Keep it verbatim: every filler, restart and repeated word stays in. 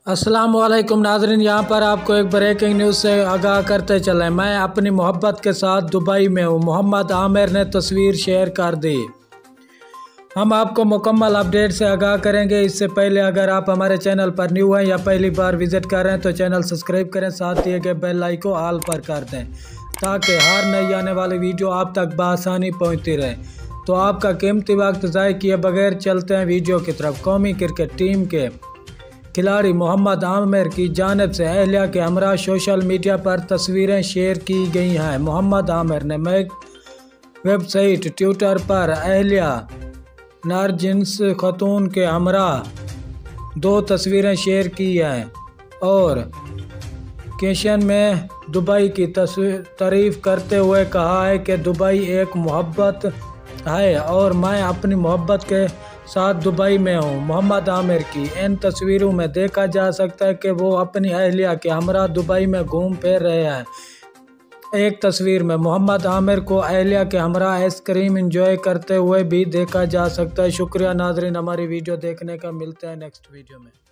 अस्सलाम वालेकुम नाज़रीन, यहाँ पर आपको एक ब्रेकिंग न्यूज़ से आगाह करते चलें। मैं अपनी मोहब्बत के साथ दुबई में हूँ। मोहम्मद आमिर ने तस्वीर शेयर कर दी। हम आपको मुकम्मल अपडेट से आगाह करेंगे। इससे पहले अगर आप हमारे चैनल पर न्यू हैं या पहली बार विज़िट कर रहे हैं तो चैनल सब्सक्राइब करें, साथ दिए गए बेल आइकन ऑल पर कर दें ताकि हर नई आने वाली वीडियो आप तक बआसानी पहुँचती रहे। तो आपका कीमती वक्त ज़ाय किए बगैर चलते हैं वीडियो की तरफ। कौमी क्रिकेट टीम के खिलाड़ी मोहम्मद आमिर की जानिब से अहलिया के हमरा सोशल मीडिया पर तस्वीरें शेयर की गई हैं। मोहम्मद आमिर ने मैक वेबसाइट ट्विटर पर अहलिया नारजिन्स खतून के हमरा दो तस्वीरें शेयर की हैं और कैप्शन में दुबई की तारीफ करते हुए कहा है कि दुबई एक मोहब्बत है और मैं अपनी मोहब्बत के साथ दुबई में हूँ। मोहम्मद आमिर की इन तस्वीरों में देखा जा सकता है कि वो अपनी अहलिया के हमरा दुबई में घूम फिर रहे हैं। एक तस्वीर में मोहम्मद आमिर को अहलिया के हमरा आइसक्रीम एंजॉय करते हुए भी देखा जा सकता है। शुक्रिया नाजरीन, हमारी वीडियो देखने का। मिलते हैं नेक्स्ट वीडियो में।